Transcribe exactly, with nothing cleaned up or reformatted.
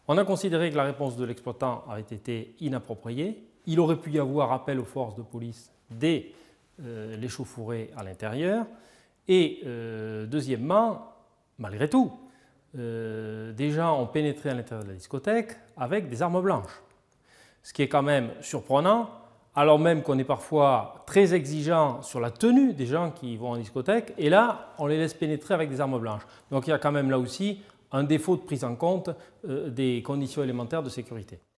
On a considéré que la réponse de l'exploitant avait été inappropriée. Il aurait pu y avoir appel aux forces de police dès euh, l'échauffourée à l'intérieur. Et euh, deuxièmement, malgré tout, euh, des gens ont pénétré à l'intérieur de la discothèque avec des armes blanches. Ce qui est quand même surprenant, alors même qu'on est parfois très exigeant sur la tenue des gens qui vont en discothèque, et là, on les laisse pénétrer avec des armes blanches. Donc il y a quand même là aussi un défaut de prise en compte euh, des conditions élémentaires de sécurité.